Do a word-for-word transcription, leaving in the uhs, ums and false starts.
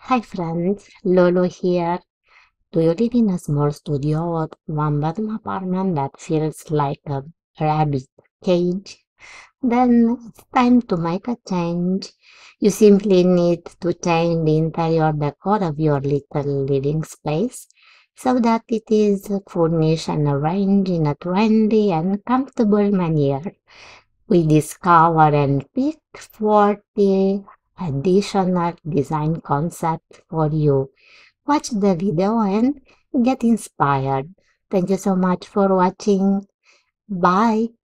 Hi friends, Lulu here. Do you live in a small studio or one bedroom apartment that feels like a rabbit cage? Then it's time to make a change. You simply need to change the interior decor of your little living space so that it is furnished and arranged in a trendy and comfortable manner. We discover and pick forty additional design concepts for you. Watch the video and get inspired. Thank you so much for watching. Bye.